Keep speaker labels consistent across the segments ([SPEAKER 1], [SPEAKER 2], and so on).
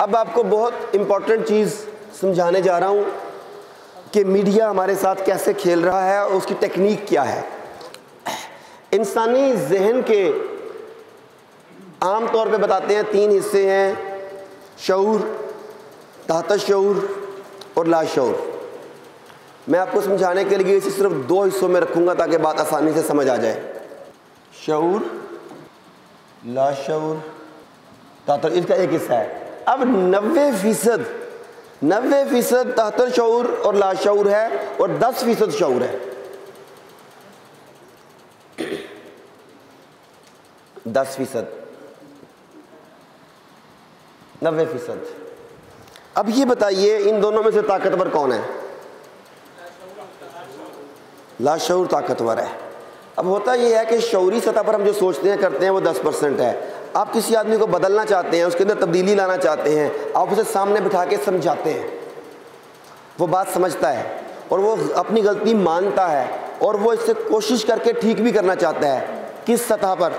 [SPEAKER 1] अब आपको बहुत इम्पॉर्टेंट चीज़ समझाने जा रहा हूँ कि मीडिया हमारे साथ कैसे खेल रहा है और उसकी टेक्निक क्या है। इंसानी जहन के आम तौर पे बताते हैं 3 हिस्से हैं, शऊर, ताहत शऊर और लाशऊर। मैं आपको समझाने के लिए इसे सिर्फ 2 हिस्सों में रखूँगा ताकि बात आसानी से समझ आ जाए। शऊर, लाशऊर, ताहत, इसका एक हिस्सा है। अब 90% ताहत शऊर और लाशऊर है और 10% शऊर है। 10%, 90%। अब ये बताइए इन दोनों में से ताकतवर कौन है? लाशऊर ताकतवर है। अब होता यह है कि शऊरी सतह पर हम जो सोचते हैं करते हैं वो 10% है। आप किसी आदमी को बदलना चाहते हैं, उसके अंदर तब्दीली लाना चाहते हैं, आप उसे सामने बिठा के समझाते हैं, वो बात समझता है और वो अपनी गलती मानता है और वो इससे कोशिश करके ठीक भी करना चाहता है। किस सतह पर?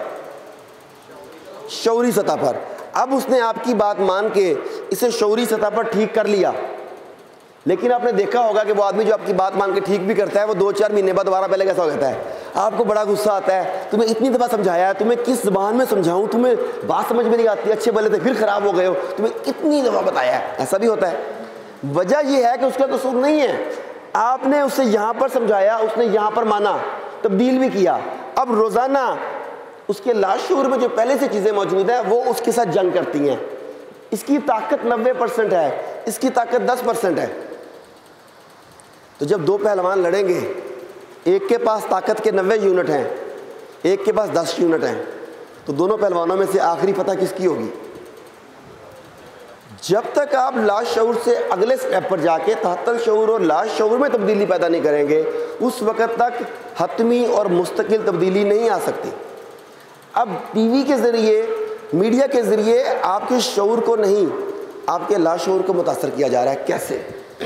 [SPEAKER 1] शऊरी सतह पर। अब उसने आपकी बात मान के इसे शऊरी सतह पर ठीक कर लिया, लेकिन आपने देखा होगा कि वो आदमी जो आपकी बात मान के ठीक भी करता है वो 2-4 महीने बाद दोबारा पहले कैसा हो जाता है। आपको बड़ा गुस्सा आता है, तुम्हें इतनी दफ़ा समझाया है, तुम्हें किस ज़बान में समझाऊं, तुम्हें बात समझ में नहीं आती, अच्छे भले थे फिर ख़राब हो गए हो, तुम्हें कितनी दफ़ा बताया है। ऐसा भी होता है। वजह यह है कि उसका कसूर नहीं है, आपने उसे यहाँ पर समझाया, उसने यहाँ पर माना, तब्दील भी किया। अब रोज़ाना उसके लाशऊर में जो पहले से चीज़ें मौजूद हैं वो उसके साथ जंग करती हैं। इसकी ताकत 90% है, इसकी ताकत 10% है। तो जब 2 पहलवान लड़ेंगे, एक के पास ताकत के 90 यूनिट हैं, एक के पास 10 यूनिट हैं, तो दोनों पहलवानों में से आखिरी फतह किसकी होगी? जब तक आप लाशऊर से अगले स्टेप पर जाके ताहत शऊर और लाशऊर में तब्दीली पैदा नहीं करेंगे, उस वक़्त तक हतमी और मुस्तकिल तब्दीली नहीं आ सकती। अब टीवी के ज़रिए, मीडिया के ज़रिए आपके शऊर को नहीं, आपके लाशऊर को मुतासर किया जा रहा है। कैसे?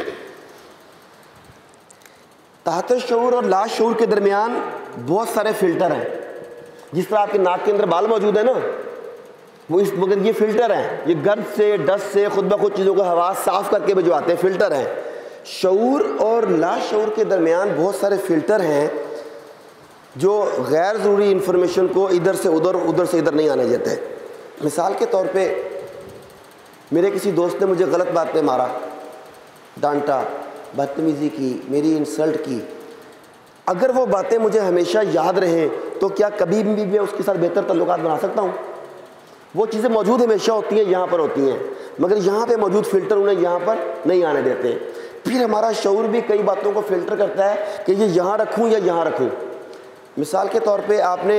[SPEAKER 1] ताहत शऊर और लाशऊर के दरमियान बहुत सारे फ़िल्टर हैं। जिस तरह आपके नाक के अंदर बाल मौजूद है ना, वो इस मगर ये फ़िल्टर हैं, ये गर्द से, डस्ट से, खुद ब खुद चीज़ों को हवा साफ़ करके भी जो आते हैं, फ़िल्टर हैं। शऊर और लाशऊर के दरमियान बहुत सारे फ़िल्टर हैं जो गैर ज़रूरी इंफॉर्मेशन को इधर से उधर, उधर से इधर नहीं आने देते। मिसाल के तौर पे मेरे किसी दोस्त ने मुझे गलत बात पे मारा, डांटा, बदतमीज़ी की, मेरी इंसल्ट की। अगर वो बातें मुझे हमेशा याद रहें तो क्या कभी भी मैं उसके साथ बेहतर ताल्लुकात बना सकता हूँ? वो चीज़ें मौजूद हमेशा होती हैं, यहाँ पर होती हैं, मगर यहाँ पे मौजूद फ़िल्टर उन्हें यहाँ पर नहीं आने देते। फिर हमारा शऊर भी कई बातों को फ़िल्टर करता है कि ये यहाँ रखूँ या यहाँ रखूँ। मिसाल के तौर पे आपने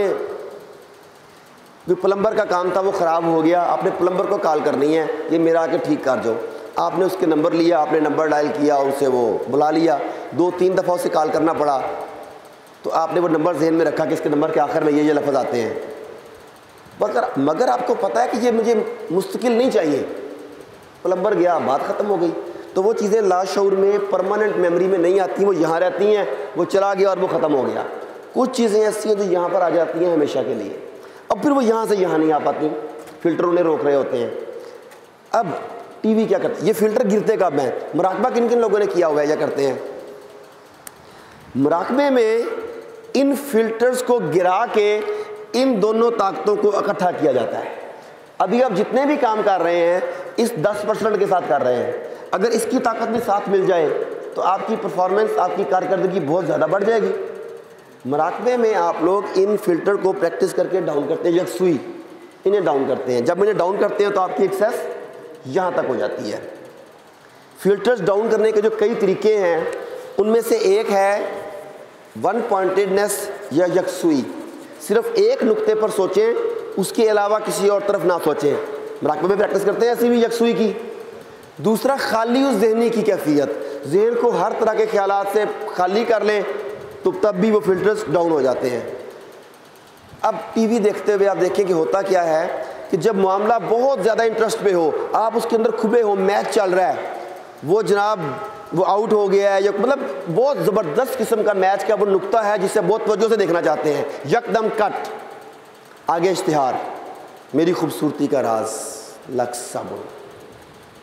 [SPEAKER 1] जो प्लम्बर का काम था वो ख़राब हो गया, आपने प्लम्बर को कॉल करनी है, ये मेरा आके ठीक कर दो। आपने उसके नंबर लिया, आपने नंबर डायल किया, उसे वो बुला लिया, 2-3 दफ़ा उसे कॉल करना पड़ा, तो आपने वो नंबर जहन में रखा कि इसके नंबर के आखिर में ये लफ्ज़ आते हैं। मगर आपको पता है कि ये मुझे मुस्तकिल नहीं चाहिए, प्लम्बर गया, बात ख़त्म हो गई। तो वो चीज़ें लाशऊर में परमानेंट मेमोरी में नहीं आती, वो यहाँ रहती हैं, वो चला गया और वो ख़त्म हो गया। कुछ चीज़ें ऐसी हैं जो यहाँ पर आ जाती हैं हमेशा के लिए, अब फिर वो यहाँ से यहाँ नहीं आ पाती, फ़िल्टर उन्हें रोक रहे होते हैं। अब टीवी क्या करते हैं? ये फ़िल्टर गिरते कब हैं? मुराकबा किन किन लोगों ने किया हुआ है या करते हैं? मुराकबे में इन फ़िल्टर्स को गिरा के इन दोनों ताकतों को इकट्ठा किया जाता है। अभी आप जितने भी काम कर रहे हैं इस 10% के साथ कर रहे हैं। अगर इसकी ताकत भी साथ मिल जाए तो आपकी परफॉर्मेंस, आपकी कारकर्दगी बहुत ज़्यादा बढ़ जाएगी। मुराकबे में आप लोग इन फ़िल्टर को प्रैक्टिस करके डाउन करते हैं, यकसुई इन्हें डाउन करते हैं। जब इन्हें डाउन करते हैं तो आपकी एक्सेस यहाँ तक हो जाती है। फ़िल्टर्स डाउन करने के जो कई तरीके हैं उनमें से एक है वन पॉइंटेडनेस या यकसुई। सिर्फ एक नुक्ते पर सोचें, उसके अलावा किसी और तरफ ना सोचें। मुराकबे में प्रैक्टिस करते हैं ऐसी भी यकसुई की। दूसरा खाली उस ज़हनी की कैफियत, जहन को हर तरह के ख्यालात से खाली कर लें तो तब भी वो फ़िल्टर्स डाउन हो जाते हैं। अब टीवी देखते हुए आप देखें कि होता क्या है कि जब मामला बहुत ज़्यादा इंटरेस्ट पे हो, आप उसके अंदर खुबे हो, मैच चल रहा है, वो जनाब वो आउट हो गया है या मतलब बहुत ज़बरदस्त किस्म का मैच का वो नुक्ता है जिसे बहुत तवज्जो से देखना चाहते हैं, यकदम कट, आगे इश्तिहार, मेरी खूबसूरती का राज लक्स साबुन,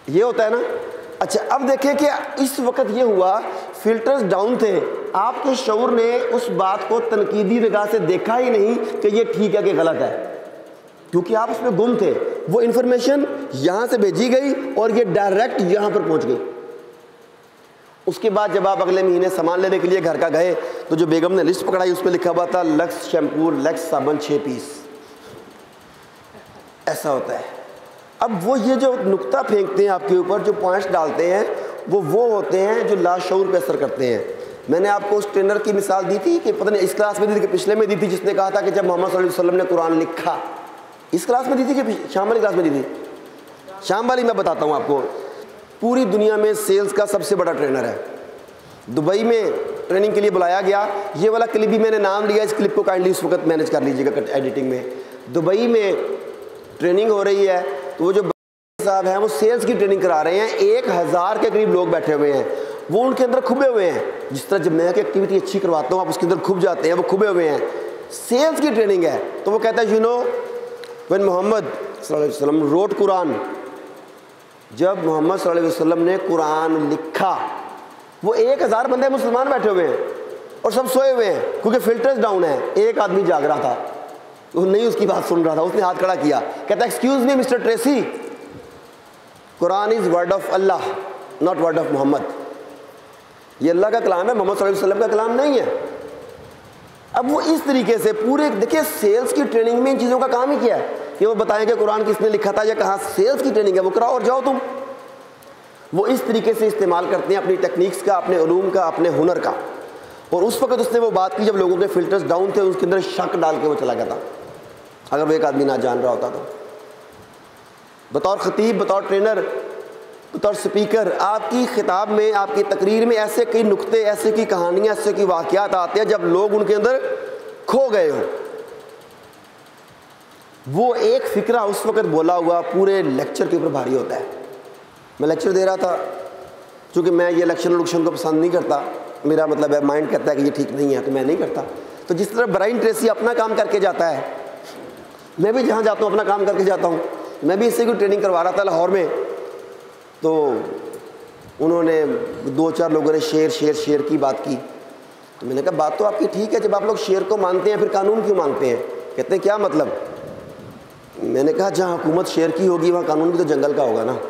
[SPEAKER 1] ये होता है ना। अच्छा, अब देखें कि इस वक्त ये हुआ, फिल्टर्स डाउन थे, आपके शऊर ने उस बात को तनकीदी निगाह से देखा ही नहीं कि ये ठीक है कि गलत है, क्योंकि आप उसमें गुम थे। वो इंफॉर्मेशन यहां से भेजी गई और ये डायरेक्ट यहां पर पहुंच गई। उसके बाद जब आप अगले महीने सामान लेने के लिए घर का गए तो जो बेगम ने लिस्ट पकड़ाई उस पर लिखा हुआ था लक्स शैम्पू, लक्स साबुन 6 पीस। ऐसा होता है। अब वो ये जो नुक्ता फेंकते हैं आपके ऊपर, जो पॉइंट्स डालते हैं, वो होते हैं जो लाशऊर पे असर करते हैं। मैंने आपको उस ट्रेनर की मिसाल दी थी कि पता नहीं इस क्लास में दी थी कि पिछले में दी थी, जिसने कहा था कि जब मोहम्मद सल्लल्लाहु अलैहि वसल्लम ने कुरान लिखा। इस क्लास में दी थी कि शाम वाली क्लास में दी थी? शाम वाली मैं बताता हूँ आपको। पूरी दुनिया में सेल्स का सबसे बड़ा ट्रेनर है, दुबई में ट्रेनिंग के लिए बुलाया गया। ये वाला क्लिप भी मैंने नाम लिया, इस क्लिप को काइंडली इस वक्त मैनेज कर लीजिएगा एडिटिंग में। दुबई में ट्रेनिंग हो रही है, तो वो जो साहब हैं वो सेल्स की ट्रेनिंग करा रहे हैं। 1000 के करीब लोग बैठे हुए हैं, वो उनके अंदर खुबे हुए हैं। जिस तरह जब मैं की एक्टिविटी अच्छी करवाता हूँ आप उसके अंदर खुब जाते हैं, वो खुबे हुए हैं। सेल्स की ट्रेनिंग है। तो वो कहता है यू नो व्हेन मोहम्मद सल्लल्लाहु अलैहि वसल्लम रोट कुरान, जब मोहम्मद सल्लल्लाहु अलैहि वसल्लम ने कुरान लिखा, वो 1000 बंदे मुसलमान बैठे हुए हैं और सब सोए हुए हैं क्योंकि फिल्टर्स डाउन है। एक आदमी जाग रहा था, वो नहीं उसकी बात सुन रहा था, उसने हाथ खड़ा किया, कहता है excuse me mister Tracy, Quran is word of Allah not word of Muhammad. ये अल्लाह का कलाम है, मोहम्मद सल्लल्लाहु अलैहि वसल्लम का कलाम नहीं है। अब वो इस तरीके से पूरे, देखिए सेल्स की ट्रेनिंग में इन चीज़ों का काम ही किया है कि वो बताएं कि कुरान किसने लिखा था या कहाँ। सेल्स की ट्रेनिंग है, वो कराओ और जाओ तुम। वो इस तरीके से इस्तेमाल करते हैं अपनी टेक्निक्स का, अपने उलूम का, अपने हुनर का। और उस वक्त उसने वो बात की जब लोगों के फिल्टर्स डाउन थे, उसके अंदर शक डाल के वो चला गया था। अगर वो एक आदमी ना जान रहा होता तो बतौर खतीब, बतौर ट्रेनर, बतौर स्पीकर, आपकी खिताब में, आपकी तकरीर में ऐसे कई नुक्ते, ऐसे की कहानियाँ, ऐसे की वाक़यात आते हैं जब लोग उनके अंदर खो गए हो। वो एक फ़िक्रा उस वक्त बोला हुआ पूरे लेक्चर के ऊपर भारी होता है। मैं लेक्चर दे रहा था, चूँकि मैं ये लेक्चर को पसंद नहीं करता, मेरा मतलब है माइंड कहता है कि ये ठीक नहीं है तो मैं नहीं करता। तो जिस तरह ब्रायन ट्रेसी अपना काम करके जाता है, मैं भी जहाँ जाता हूँ अपना काम करके जाता हूँ। मैं भी इससे कोई ट्रेनिंग करवा रहा था लाहौर में, तो उन्होंने 2-4 लोगों ने शेर की बात की। तो मैंने कहा बात तो आपकी ठीक है, जब आप लोग शेर को मानते हैं फिर कानून क्यों मांगते हैं? कहते हैं क्या मतलब? मैंने कहा जहाँ हुकूमत शेर की होगी वहाँ कानून भी तो जंगल का होगा ना।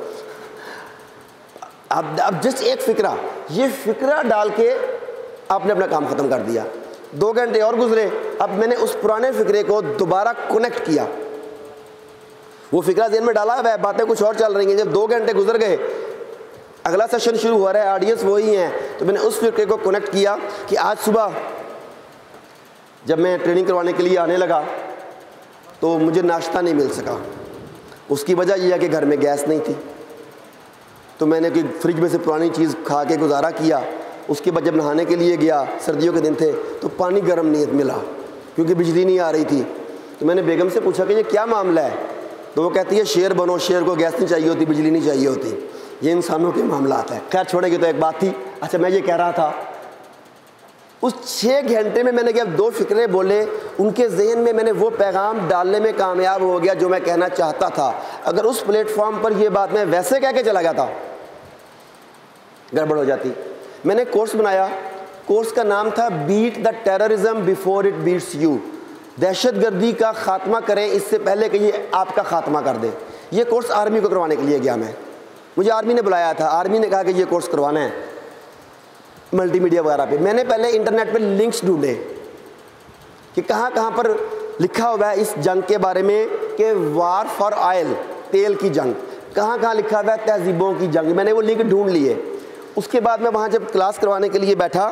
[SPEAKER 1] अब जस्ट एक फ़िक्रा, ये फ़िक्रा डाल के आपने अपना काम ख़त्म कर दिया। 2 घंटे और गुजरे, अब मैंने उस पुराने फ़िक्रे को दोबारा कनेक्ट किया। वो फ़िक्रा ज़हन में डाला है, बातें कुछ और चल रही हैं। जब 2 घंटे गुजर गए, अगला सेशन शुरू हो रहा है, ऑडियंस वही हैं, तो मैंने उस फ़िक्रे को कनेक्ट किया कि आज सुबह जब मैं ट्रेनिंग करवाने के लिए आने लगा तो मुझे नाश्ता नहीं मिल सका। उसकी वजह यह है कि घर में गैस नहीं थी, तो मैंने कोई फ्रिज में से पुरानी चीज़ खा के गुजारा किया। उसके बाद जब नहाने के लिए गया, सर्दियों के दिन थे, तो पानी गर्म नहीं मिला क्योंकि बिजली नहीं आ रही थी। तो मैंने बेगम से पूछा कि ये क्या मामला है? तो वो कहती है शेर बनो, शेर को गैस नहीं चाहिए होती, बिजली नहीं चाहिए होती, ये इंसानों के मामला आता है। खैर छोड़ेगी तो एक बात थी। अच्छा, मैं ये कह रहा था उस 6 घंटे में मैंने जब 2 फ़िक्रे बोले, उनके जहन में मैंने वो पैगाम डालने में कामयाब हो गया जो मैं कहना चाहता था। अगर उस प्लेटफॉर्म पर ये बात मैं वैसे कह के चला गया था, गड़बड़ हो जाती। मैंने कोर्स बनाया, कोर्स का नाम था beat the terrorism before it beats you. दहशतगर्दी का खात्मा करें इससे पहले कि ये आपका खात्मा कर दे। ये कोर्स आर्मी को करवाने के लिए गया मैं, मुझे आर्मी ने बुलाया था, आर्मी ने कहा कि ये कोर्स करवाना है मल्टीमीडिया वगैरह पे। मैंने पहले इंटरनेट पे लिंक्स ढूंढे कि कहाँ कहाँ पर लिखा हुआ है इस जंग के बारे में कि वार फॉर ऑयल, तेल की जंग, कहाँ कहाँ लिखा हुआ है तहजीबों की जंग। मैंने वो लिंक ढूंढ लिए। उसके बाद मैं वहाँ जब क्लास करवाने के लिए बैठा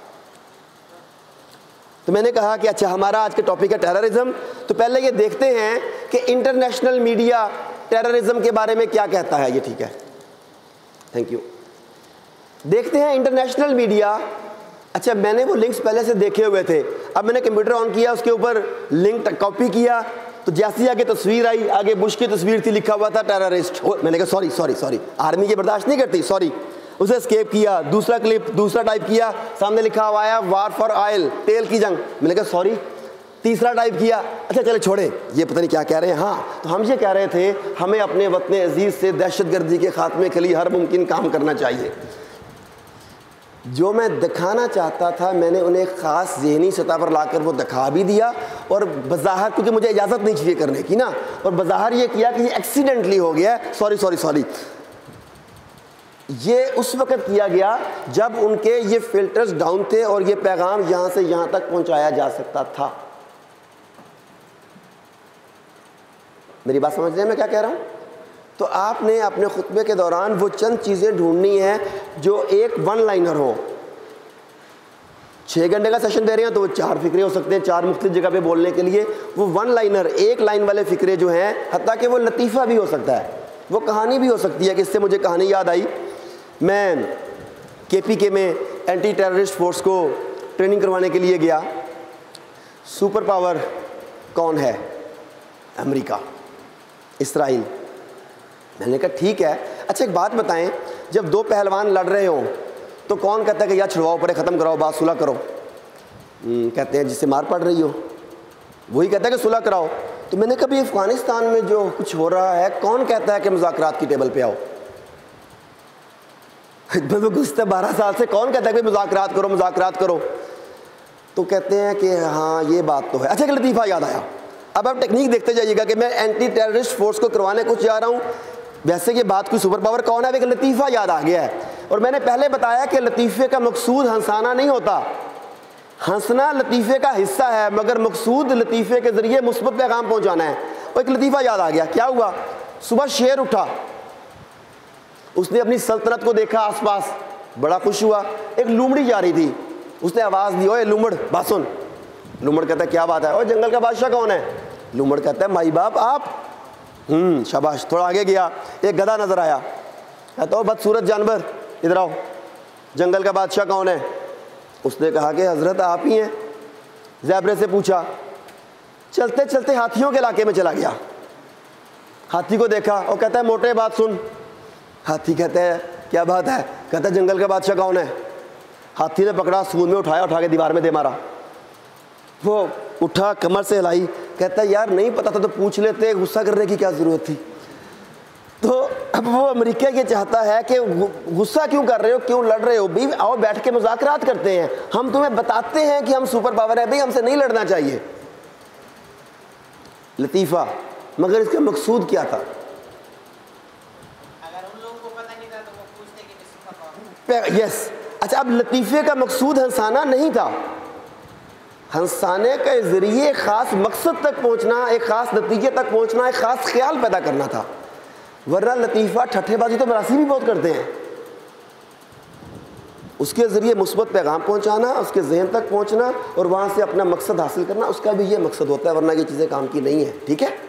[SPEAKER 1] तो मैंने कहा कि अच्छा हमारा आज का टॉपिक है टेररिज्म, तो पहले ये देखते हैं कि इंटरनेशनल मीडिया टेररिज्म के बारे में क्या कहता है। ये ठीक है, थैंक यू। देखते हैं इंटरनेशनल मीडिया। अच्छा, मैंने वो लिंक्स पहले से देखे हुए थे, अब मैंने कंप्यूटर ऑन किया, उसके ऊपर लिंक कॉपी किया, तो जैसी आगे तस्वीर आई, आगे बुश की तस्वीर थी, लिखा हुआ था टेररिस्ट। मैंने कहा सॉरी, आर्मी ये बर्दाश्त नहीं करती, सॉरी। उसे एस्केप किया, दूसरा क्लिप दूसरा टाइप किया, सामने लिखा हुआ है वार फॉर ऑयल, तेल की जंग। मैंने कहा सॉरी, तीसरा टाइप किया, अच्छा चले छोड़े, ये पता नहीं क्या कह रहे हैं। हाँ, तो हम ये कह रहे थे हमें अपने वतन अजीज़ से दहशतगर्दी के खात्मे के लिए हर मुमकिन काम करना चाहिए। जो मैं दिखाना चाहता था मैंने उन्हें ख़ास ज़हनी सतह पर लाकर वो दिखा भी दिया, और बज़ाहिर, क्योंकि मुझे इजाज़त नहीं चाहिए करने की ना, और बज़ाहिर ये किया कि ये एक्सीडेंटली हो गया है, सॉरी। ये उस वक़्त किया गया जब उनके ये फ़िल्टर्स डाउन थे और ये पैगाम यहाँ से यहाँ तक पहुँचाया जा सकता था। मेरी बात समझ रहे हैं मैं क्या कह रहा हूँ? तो आपने अपने खुतबे के दौरान वो चंद चीज़ें ढूंढनी हैं जो एक वन लाइनर हो। 6 घंटे का सेशन दे रहे हैं तो वो 4 फ़िक्रे हो सकते हैं, 4 मुख्तलिफ जगह पे बोलने के लिए। वो वन लाइनर, एक लाइन वाले फ़िक्रे जो हैं, हत्ता कि वो लतीफ़ा भी हो सकता है, वो कहानी भी हो सकती है। कि इससे मुझे कहानी याद आई, मैं KPK में एंटी टेररिस्ट फोर्स को ट्रेनिंग करवाने के लिए गया। सुपर पावर कौन है? America, Israel. मैंने कहा ठीक है, अच्छा एक बात बताएं, जब 2 पहलवान लड़ रहे हों तो कौन कहता है कि यार छुड़वाओ, परे ख़त्म कराओ, बात सुलह करो? कहते हैं जिससे मार पड़ रही हो, वही कहता है कि सुलह कराओ। तो मैंने कहा भी अफ़गानिस्तान में जो कुछ हो रहा है, कौन कहता है कि मुज़ाकरात की टेबल पे आओ? गुज़श्ता 12 साल से कौन कहता है कि मुज़ाकरात करो? तो कहते हैं कि हाँ ये बात तो है। अच्छा, एक लतीफ़ा याद आया। अब आप टेक्निक देखते जाइएगा कि मैं एंटी टेररिस्ट फोर्स को करवाने कुछ जा रहा हूँ, वैसे ये बात कोई सुपर पावर कौन है, एक लतीफ़ा याद आ गया है। और मैंने पहले बताया कि लतीफ़े का मकसूद हंसाना नहीं होता, हंसना लतीफ़े का हिस्सा है, मगर मकसूद लतीफ़े के ज़रिए मुस्बत पैगाम पहुँचाना है। और एक लतीफ़ा याद आ गया। क्या हुआ? सुबह शेर उठा, उसने अपनी सल्तनत को देखा आसपास, बड़ा खुश हुआ। एक लूमड़ी जा रही थी, उसने आवाज़ दी, ओए लूमड़ बात सुन। लूमड़ कहता है क्या बात है? और जंगल का बादशाह कौन है? लूमड़ कहता है माई बाप आप। शाबाश। थोड़ा आगे गया, एक गधा नजर आया, कहता हो बदसूरत जानवर इधर आओ, जंगल का बादशाह कौन है? उसने कहा कि हजरत आप ही हैं। ज़ेबरे से पूछा, चलते चलते हाथियों के इलाके में चला गया, हाथी को देखा और कहता है मोटे बात सुन। हाथी कहता है क्या बात है? कहता है जंगल का बादशाह कौन है? हाथी ने पकड़ा, सूंद में उठाया, उठा के दीवार में दे मारा। वो उठा, कमर से हिलाई, कहता है यार नहीं पता था तो पूछ लेते, गुस्सा करने की क्या ज़रूरत थी? तो अब वो अमेरिका ये चाहता है कि गुस्सा क्यों कर रहे हो, क्यों लड़ रहे हो? भाई आओ बैठ के मुज़ाकरात करते हैं, हम तुम्हें बताते हैं कि हम सुपर पावर है, भाई हमसे नहीं लड़ना चाहिए। लतीफ़ा, मगर इसका मकसूद क्या था?
[SPEAKER 2] अगर उन लोगों को पता नहीं था तो वो पूछते कि सुपर पावर।
[SPEAKER 1] यस। अच्छा, अब लतीफ़े का मकसूद हंसाना नहीं था, हंसाने के ज़रिए ख़ास मकसद तक पहुँचना, एक ख़ास नतीजे तक पहुँचना, एक ख़ास ख्याल पैदा करना था। वरना लतीफ़ा ठट्ठेबाजी तो मरासी भी बहुत करते हैं, उसके ज़रिए मुस्बत पैगाम पहुँचाना, उसके जहन तक पहुँचना और वहाँ से अपना मकसद हासिल करना, उसका भी ये मकसद होता है, वरना ये चीज़ें काम की नहीं है। ठीक है।